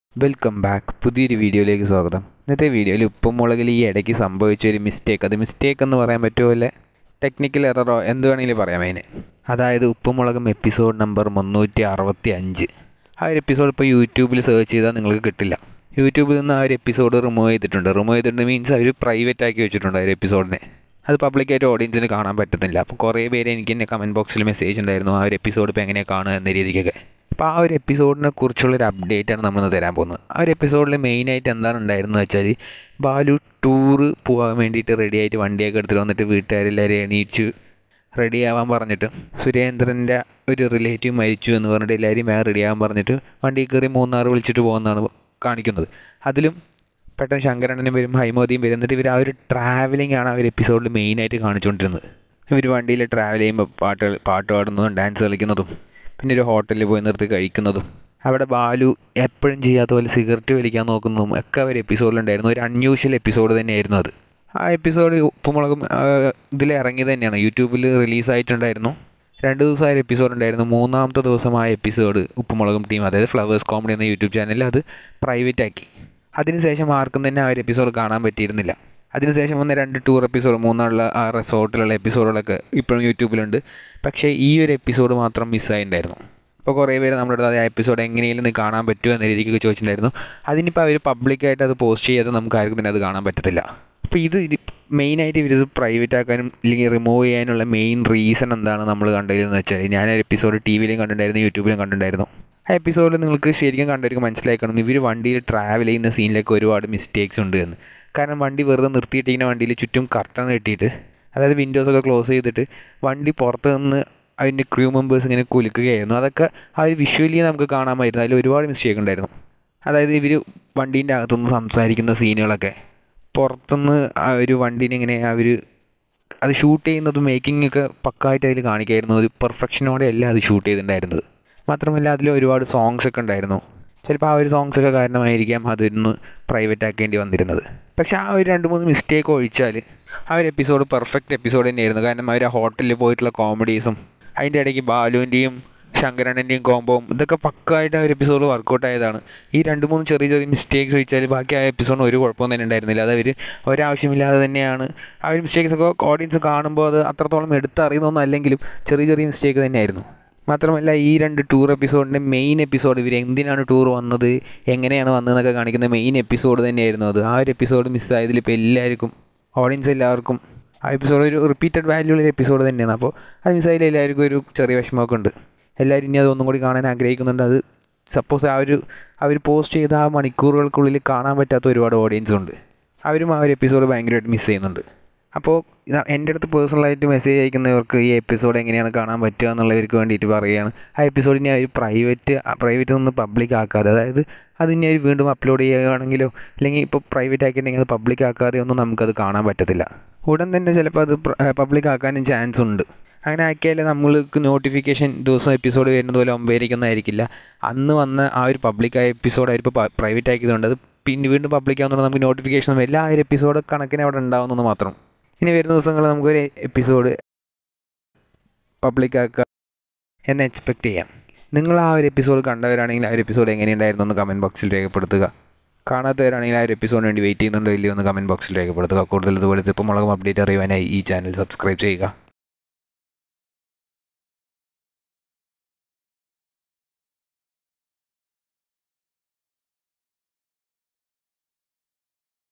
Welcome back. പുതിയൊരു വീഡിയോയിലേക്ക് സ്വാഗതം. ഇന്നത്തെ വീഡിയോയിൽ ഉപ്പുമുളകിൽ ഈ ഇടയ്ക്ക് സംഭവിച്ചൊരു മിസ്റ്റേക്ക്, അത് മിസ്റ്റേക്ക് എന്ന് പറയാൻ പറ്റുമോ അല്ലേ, ടെക്നിക്കൽ എററോ എന്ത് വേണമെങ്കിലും പറയാം അതിന്. അതായത് ഉപ്പുമുളകും എപ്പിസോഡ് നമ്പർ 365. ആ ഒരു എപ്പിസോഡ് ഇപ്പോൾ യൂട്യൂബിൽ സെർച്ച് ചെയ്താൽ നിങ്ങൾക്ക് കിട്ടില്ല. യൂട്യൂബിൽ നിന്ന് ആ ഒരു എപ്പിസോഡ് റിമൂവ് ചെയ്തിട്ടുണ്ട് മീൻസ് അവർ പ്രൈവറ്റ് ആക്കി വെച്ചിട്ടുണ്ട് ആ ഒരു എപ്പിസോഡിനെ. അത് പബ്ലിക്കായിട്ട് ഓഡിയൻസിന് കാണാൻ പറ്റുന്നില്ല. അപ്പോൾ കുറേ പേര് എനിക്ക് തന്നെ കമൻറ്റ് ബോക്സിൽ മെസ്സേജ് ഉണ്ടായിരുന്നു ആ ഒരു എപ്പിസോഡ് ഇപ്പോൾ എങ്ങനെയാണ് കാണുക എന്ന രീതിക്കൊക്കെ. അപ്പോൾ ആ ഒരു എപ്പിസോഡിനെ കുറിച്ചുള്ളൊരു അപ്ഡേറ്റാണ് നമ്മളിന്ന് തരാൻ പോകുന്നത്. ആ ഒരു എപ്പിസോഡിൽ മെയിനായിട്ട് എന്താണ് ഉണ്ടായിരുന്നത് വെച്ചാൽ, ബാലു ടൂറ് പോകാൻ വേണ്ടിയിട്ട് റെഡിയായിട്ട് വണ്ടിയൊക്കെ എടുത്തിട്ട് വന്നിട്ട് വീട്ടുകാരെല്ലാവരും എണീച്ച് റെഡിയാവാൻ പറഞ്ഞിട്ട്, സുരേന്ദ്രൻ്റെ ഒരു റിലേറ്റീവ് മരിച്ചു എന്ന് പറഞ്ഞിട്ട് എല്ലാവരും വേറെ റെഡിയാവാൻ പറഞ്ഞിട്ട് വണ്ടി കയറി മൂന്നാർ വിളിച്ചിട്ട് പോകുന്നതാണ് കാണിക്കുന്നത്. അതിലും പെട്ടെന്ന് ശങ്കരണ്ണനും വരും, ഹൈമവതിയും വരും. എന്നിട്ട് ഇവർ ആ ഒരു ട്രാവലിംഗ് ആണ് ആ ഒരു എപ്പിസോഡിൽ മെയിനായിട്ട് കാണിച്ചുകൊണ്ടിരുന്നത്. ഇവർ വണ്ടിയിൽ ട്രാവൽ ചെയ്യുമ്പോൾ പാട്ട് പാടുന്നതും ഡാൻസ് കളിക്കുന്നതും പിന്നെ ഒരു ഹോട്ടലിൽ പോയി നിർത്തി കഴിക്കുന്നതും അവിടെ ബാലു എപ്പോഴും ചെയ്യാത്ത പോലെ സിഗരറ്റ് വലിക്കാൻ നോക്കുന്നതും ഒക്കെ ഒരു എപ്പിസോഡിലുണ്ടായിരുന്നു. ഒരു അൺയൂഷ്വൽ എപ്പിസോഡ് തന്നെയായിരുന്നു അത്. ആ എപ്പിസോഡ് ഉപ്പുമുളകും ഇതിൽ ഇറങ്ങിയത് തന്നെയാണ്, യൂട്യൂബിൽ റിലീസായിട്ടുണ്ടായിരുന്നു. 2 ദിവസം ആ ഒരു എപ്പിസോഡ് ഉണ്ടായിരുന്നു. 3-ാമത്തെ ദിവസം ആ എപ്പിസോഡ് ഉപ്പുമുളകും ടീം, അതായത് ഫ്ലവേഴ്സ് കോമഡി എന്ന യൂട്യൂബ് ചാനലിൽ അത് പ്രൈവറ്റ് ആക്കി. അതിനുശേഷം ആർക്കും തന്നെ ആ ഒരു എപ്പിസോഡ് കാണാൻ പറ്റിയിരുന്നില്ല. അതിനുശേഷം വന്ന 2 ടൂർ എപ്പിസോഡ്, മൂന്നാളുള്ള ആ റിസോർട്ടിലുള്ള എപ്പിസോഡുകളൊക്കെ ഇപ്പോഴും യൂട്യൂബിലുണ്ട്. പക്ഷേ ഈ ഒരു എപ്പിസോഡ് മാത്രം മിസ്സായിട്ടുണ്ടായിരുന്നു. അപ്പോൾ കുറേ പേര് നമ്മുടെ ആ എപ്പിസോഡ് എങ്ങനെയെങ്കിലും ഒന്ന് കാണാൻ പറ്റുമോ എന്ന രീതിക്കൊക്കെ ചോദിച്ചിട്ടുണ്ടായിരുന്നു. അതിനിപ്പോൾ അവർ പബ്ലിക്കായിട്ട് അത് പോസ്റ്റ് ചെയ്യാതെ നമുക്ക് ആർക്കും തന്നെ അത് കാണാൻ പറ്റത്തില്ല. അപ്പോൾ ഇത് മെയിനായിട്ട് ഇവരിത് പ്രൈവറ്റ് ആക്കാനും അല്ലെങ്കിൽ റിമൂവ് ചെയ്യാനുള്ള മെയിൻ റീസൺ എന്താണ് നമ്മൾ കണ്ടതെന്ന് വെച്ചാൽ, ഞാൻ ആ എപ്പിസോഡ് ടി വിയിലും കണ്ടിട്ടുണ്ടായിരുന്നു, യൂട്യൂബിലും കണ്ടിട്ടുണ്ടായിരുന്നു. ആ എപ്പിസോഡിൽ നിങ്ങൾക്ക് ശരിക്കും കണ്ടവർക്ക് മനസ്സിലാക്കണം, ഇവർ വണ്ടിയിൽ ട്രാവൽ ചെയ്യുന്ന സീനിലൊക്കെ ഒരുപാട് മിസ്റ്റേക്സ് ഉണ്ട് എന്ന്. കാരണം വണ്ടി വെറുതെ നിർത്തിയിട്ടിങ്ങനെ വണ്ടിയിൽ ചുറ്റും കർട്ടൺ കെട്ടിയിട്ട്, അതായത് വിൻഡോസൊക്കെ ക്ലോസ് ചെയ്തിട്ട് വണ്ടി പുറത്ത് നിന്ന് അതിൻ്റെ ക്രൂ മെമ്പേഴ്സ് ഇങ്ങനെ കുലുക്കുകയായിരുന്നു. അതൊക്കെ ആ ഒരു വിഷ്വലി നമുക്ക് കാണാമായിരുന്നു. അതിൽ ഒരുപാട് മിസ്റ്റേക്ക് ഉണ്ടായിരുന്നു. അതായത് ഇവർ വണ്ടീൻ്റെ അകത്തുനിന്ന് സംസാരിക്കുന്ന സീനുകളൊക്കെ പുറത്തുനിന്ന് ആ ഒരു വണ്ടീനെ ഇങ്ങനെ അവർ അത് ഷൂട്ട് ചെയ്യുന്നതും മേക്കിംഗ് ഒക്കെ പക്കായിട്ട് അതിൽ കാണിക്കായിരുന്നു. ഒരു പെർഫെക്ഷനോടെ അല്ല അത് ഷൂട്ട് ചെയ്തിട്ടുണ്ടായിരുന്നത്. മാത്രമല്ല അതിൽ ഒരുപാട് സോങ്സ് ഒക്കെ ഉണ്ടായിരുന്നു. ചിലപ്പോൾ ആ ഒരു സോങ്സൊക്കെ കാരണമായിരിക്കാം അതൊന്ന് പ്രൈവറ്റ് ആക്കേണ്ടി വന്നിരുന്നത്. പക്ഷേ ആ ഒരു 2-3 മിസ്റ്റേക്ക് ഒഴിച്ചാൽ ആ ഒരു എപ്പിസോഡ് പെർഫെക്റ്റ് എപ്പിസോഡ് തന്നെയായിരുന്നു. കാരണം അവർ ആ ഹോട്ടലിൽ പോയിട്ടുള്ള കോമഡീസും അതിൻ്റെ ഇടയ്ക്ക് ബാലുവിൻ്റെയും ശങ്കരണ്ണൻ്റെയും കോംബോവും ഇതൊക്കെ പക്കായിട്ട് ആ ഒരു എപ്പിസോഡ് വർക്കൗട്ട് ആയതാണ്. ഈ 2-3 ചെറിയ ചെറിയ മിസ്റ്റേക്സ് ഒഴിച്ചാൽ ബാക്കി ആ എപ്പിസോഡിന് ഒരു കുഴപ്പമൊന്നും തന്നെ ഉണ്ടായിരുന്നില്ല. അത് അവർ ഒരാവശ്യമില്ലാതെ തന്നെയാണ് ആ ഒരു മിസ്റ്റേക്സൊക്കെ ഓഡിയൻസ് കാണുമ്പോൾ അത് അത്രത്തോളം എടുത്തറിയുന്നൊന്നും അല്ലെങ്കിലും ചെറിയ ചെറിയ മിസ്റ്റേക്ക് തന്നെയായിരുന്നു. മാത്രമല്ല ഈ 2 ടൂർ എപ്പിസോഡിൻ്റെ മെയിൻ എപ്പിസോഡ്, ഇവർ എന്തിനാണ് ടൂർ വന്നത്, എങ്ങനെയാണ് വന്നതെന്നൊക്കെ കാണിക്കുന്ന മെയിൻ എപ്പിസോഡ് തന്നെയായിരുന്നു അത്. ആ ഒരു എപ്പിസോഡ് മിസ്സായതിൽ ഇപ്പോൾ എല്ലാവർക്കും, ഓഡിയൻസ് എല്ലാവർക്കും ആ എപ്പിസോഡ് ഒരു റിപ്പീറ്റഡ് വാല്യൂ ഉള്ള എപ്പിസോഡ് തന്നെയാണ്. അപ്പോൾ അത് മിസ്സായതിൽ എല്ലാവർക്കും ഒരു ചെറിയ വിഷമമൊക്കെ ഉണ്ട്. എല്ലാവരും ഇനി അതൊന്നും കൂടി കാണാൻ ആഗ്രഹിക്കുന്നുണ്ട്. അത് സപ്പോസ് അവർ പോസ്റ്റ് ചെയ്ത ആ മണിക്കൂറുകൾക്കുള്ളിൽ കാണാൻ പറ്റാത്ത ഒരുപാട് ഓഡിയൻസ് ഉണ്ട്. അവരും ആ ഒരു എപ്പിസോഡ് ഭയങ്കരമായിട്ട് മിസ് ചെയ്യുന്നുണ്ട്. അപ്പോൾ എൻ്റെ അടുത്ത് പേഴ്സണലായിട്ട് മെസ്സേജ് അയക്കുന്നവർക്ക് ഈ എപ്പിസോഡ് എങ്ങനെയാണ് കാണാൻ പറ്റുക എന്നുള്ളവർക്ക് വേണ്ടിയിട്ട് പറയുകയാണ്, ആ എപ്പിസോഡിനെ അവർ പ്രൈവറ്റ് നിന്ന് പബ്ലിക് ആക്കാതെ, അതായത് അതിനെ അവർ വീണ്ടും അപ്ലോഡ് ചെയ്യുകയാണെങ്കിലോ അല്ലെങ്കിൽ ഇപ്പോൾ പ്രൈവറ്റ് ആക്കിയിട്ടുണ്ടെങ്കിൽ അത് പബ്ലിക് ആക്കാതെ ഒന്നും നമുക്കത് കാണാൻ പറ്റത്തില്ല. ഉടൻ തന്നെ ചിലപ്പോൾ അത് പബ്ലിക് ആക്കാനും ചാൻസ് ഉണ്ട്. അങ്ങനെ ആക്കിയാൽ നമ്മൾക്ക് നോട്ടിഫിക്കേഷൻ ദിവസം എപ്പിസോഡ് വരുന്നത് പോലെ 9:00 അന്ന് വന്ന ആ ഒരു പബ്ലിക്കായ എപ്പിസോഡ് ആയിരിക്കും പ്രൈവറ്റ് ആക്കിയതുകൊണ്ട് അത് പിന്നെ വീണ്ടും പബ്ലിക് ആകുന്നുണ്ട്. നമുക്ക് നോട്ടിഫിക്കേഷൻ എല്ലാ ആ ഒരു എപ്പിസോഡ് കണക്കിന് അവിടെ ഉണ്ടാകുന്നത് മാത്രം. ഇനി വരുന്ന ദിവസങ്ങളിൽ നമുക്കൊരു എപ്പിസോഡ് പബ്ലിക്കാക്കുക എന്ന് എക്സ്പെക്റ്റ് ചെയ്യാം. നിങ്ങൾ ആ ഒരു എപ്പിസോഡ് കണ്ടവരാണെങ്കിൽ ആ ഒരു എപ്പിസോഡ് എങ്ങനെയുണ്ടായിരുന്നു എന്ന് കമൻറ്റ് ബോക്സിൽ രേഖപ്പെടുത്തുക. കാണാത്തവരാണെങ്കിൽ ആ ഒരു എപ്പിസോഡിന് വേണ്ടി വെയിറ്റ് ചെയ്യുന്നുണ്ടോ ഇല്ലയോ എന്ന് കമൻറ്റ് ബോക്സിൽ രേഖപ്പെടുത്തുക. കൂടുതൽ ഇതുപോലത്തെ ഉപ്പുമുളകും അപ്ഡേറ്റ് അറിയുവാനായി ഈ ചാനൽ സബ്സ്ക്രൈബ് ചെയ്യുക.